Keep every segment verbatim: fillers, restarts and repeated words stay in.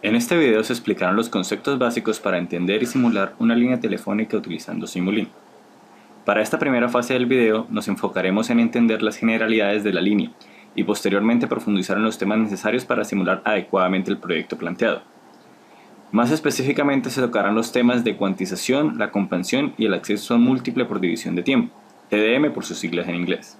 En este video se explicarán los conceptos básicos para entender y simular una línea telefónica utilizando Simulink. Para esta primera fase del video nos enfocaremos en entender las generalidades de la línea y posteriormente profundizar en los temas necesarios para simular adecuadamente el proyecto planteado. Más específicamente se tocarán los temas de cuantización, la comprensión y el acceso múltiple por división de tiempo, T D M por sus siglas en inglés.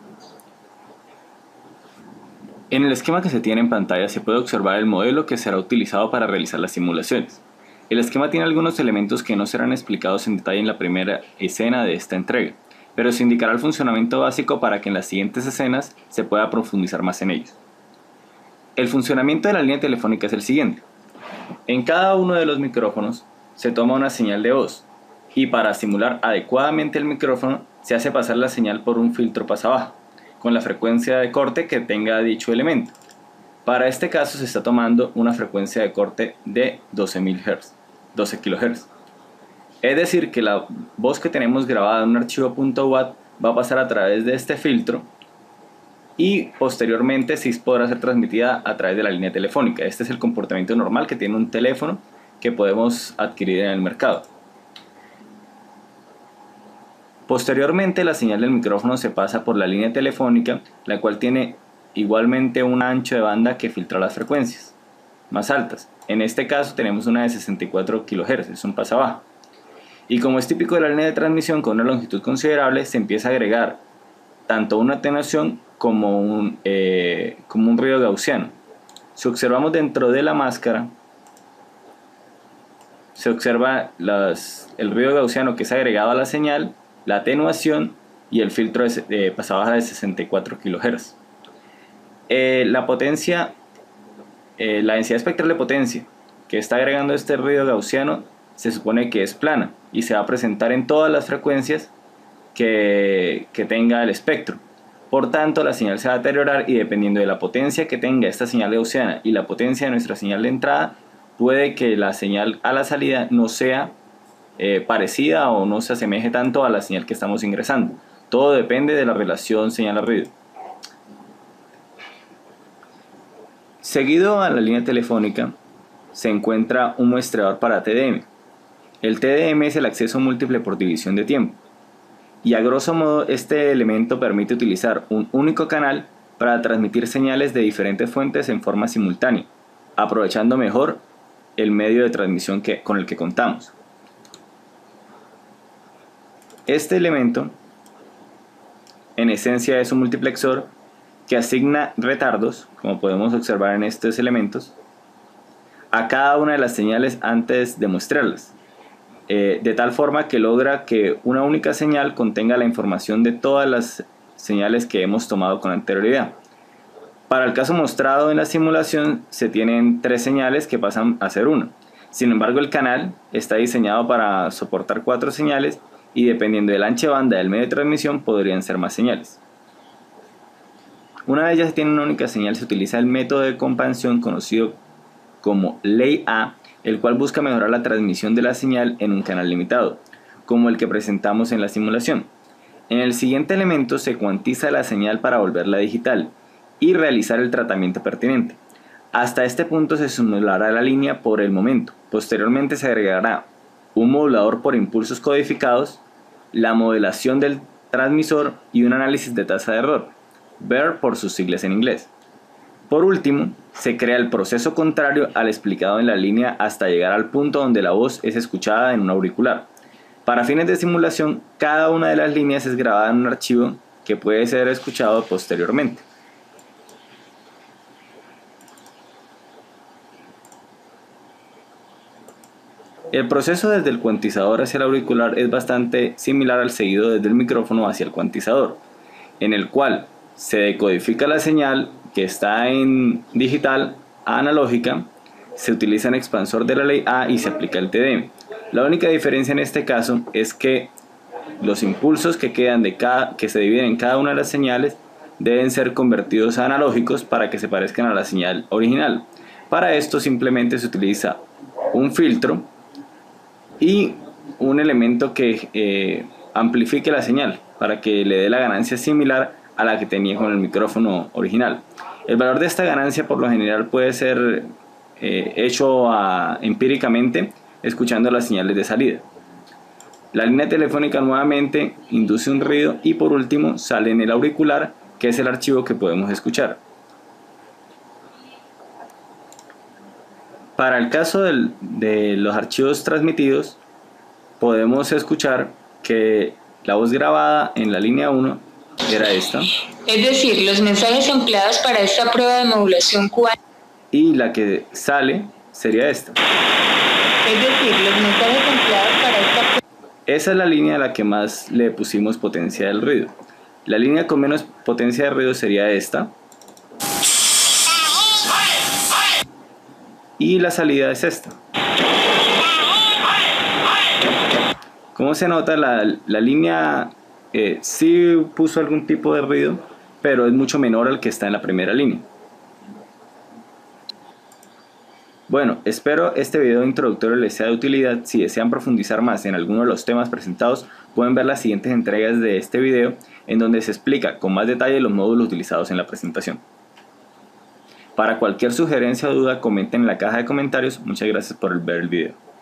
En el esquema que se tiene en pantalla se puede observar el modelo que será utilizado para realizar las simulaciones. El esquema tiene algunos elementos que no serán explicados en detalle en la primera escena de esta entrega, pero se indicará el funcionamiento básico para que en las siguientes escenas se pueda profundizar más en ellos. El funcionamiento de la línea telefónica es el siguiente. En cada uno de los micrófonos se toma una señal de voz y para simular adecuadamente el micrófono se hace pasar la señal por un filtro pasabaja con la frecuencia de corte que tenga dicho elemento. Para este caso se está tomando una frecuencia de corte de doce mil hertz, doce kilohertz. Es decir que la voz que tenemos grabada en un archivo .watt va a pasar a través de este filtro y posteriormente sí podrá ser transmitida a través de la línea telefónica. Este es el comportamiento normal que tiene un teléfono que podemos adquirir en el mercado. Posteriormente la señal del micrófono se pasa por la línea telefónica, la cual tiene igualmente un ancho de banda que filtra las frecuencias más altas. En este caso tenemos una de sesenta y cuatro kilohertz, es un pasabaja. Y como es típico de la línea de transmisión con una longitud considerable, se empieza a agregar tanto una atenuación como un, eh, como un ruido gaussiano. Si observamos dentro de la máscara, se observa las, el ruido gaussiano que es agregado a la señal, la atenuación y el filtro de, de pasabaja de sesenta y cuatro kilohertz. Eh, la potencia, eh, la densidad espectral de potencia que está agregando este ruido gaussiano se supone que es plana y se va a presentar en todas las frecuencias que, que tenga el espectro. Por tanto, la señal se va a deteriorar y dependiendo de la potencia que tenga esta señal gaussiana y la potencia de nuestra señal de entrada, puede que la señal a la salida no sea eh, parecida o no se asemeje tanto a la señal que estamos ingresando. Todo depende de la relación señal a ruido. Seguido a la línea telefónica se encuentra un muestreador para T D M. El T D M es el acceso múltiple por división de tiempo. Y a grosso modo este elemento permite utilizar un único canal para transmitir señales de diferentes fuentes en forma simultánea, aprovechando mejor el medio de transmisión que, con el que contamos. Este elemento en esencia es un multiplexor que asigna retardos, como podemos observar en estos elementos, a cada una de las señales antes de mostrarlas. Eh, de tal forma que logra que una única señal contenga la información de todas las señales que hemos tomado con anterioridad. Para el caso mostrado en la simulación se tienen tres señales que pasan a ser una. Sin embargo, el canal está diseñado para soportar cuatro señales y dependiendo del ancho de banda del medio de transmisión podrían ser más señales. Una vez ya se tiene una única señal, se utiliza el método de comprensión conocido como ley A, el cual busca mejorar la transmisión de la señal en un canal limitado, como el que presentamos en la simulación. En el siguiente elemento se cuantiza la señal para volverla digital y realizar el tratamiento pertinente. Hasta este punto se simulará la línea por el momento. Posteriormente se agregará un modulador por impulsos codificados, la modelación del transmisor y un análisis de tasa de error, B E R por sus siglas en inglés. Por último, se crea el proceso contrario al explicado en la línea hasta llegar al punto donde la voz es escuchada en un auricular. Para fines de simulación, cada una de las líneas es grabada en un archivo que puede ser escuchado posteriormente. El proceso desde el cuantizador hacia el auricular es bastante similar al seguido desde el micrófono hacia el cuantizador, en el cual se decodifica la señal que está en digital a analógica, se utiliza un expansor de la ley A y se aplica el T D M. La única diferencia en este caso es que los impulsos que quedan de cada, que se dividen en cada una de las señales deben ser convertidos a analógicos para que se parezcan a la señal original. Para esto simplemente se utiliza un filtro y un elemento que eh, amplifique la señal para que le dé la ganancia similar a la que tenía con el micrófono original. El valor de esta ganancia por lo general puede ser eh, hecho a, empíricamente escuchando las señales de salida. La línea telefónica nuevamente induce un ruido y por último sale en el auricular, que es el archivo que podemos escuchar. Para el caso del, de los archivos transmitidos, podemos escuchar que la voz grabada en la línea uno era esta. Es decir, los mensajes empleados para esta prueba de modulación cuántica. Y la que sale sería esta. Es decir, los mensajes empleados para esta prueba. Esa es la línea a la que más le pusimos potencia del ruido. La línea con menos potencia de ruido sería esta. Y la salida es esta. Como se nota, la, la línea eh, sí puso algún tipo de ruido, pero es mucho menor al que está en la primera línea. Bueno, espero este video introductorio les sea de utilidad. Si desean profundizar más en alguno de los temas presentados, pueden ver las siguientes entregas de este video, en donde se explica con más detalle los módulos utilizados en la presentación. Para cualquier sugerencia o duda, comenten en la caja de comentarios. Muchas gracias por ver el video.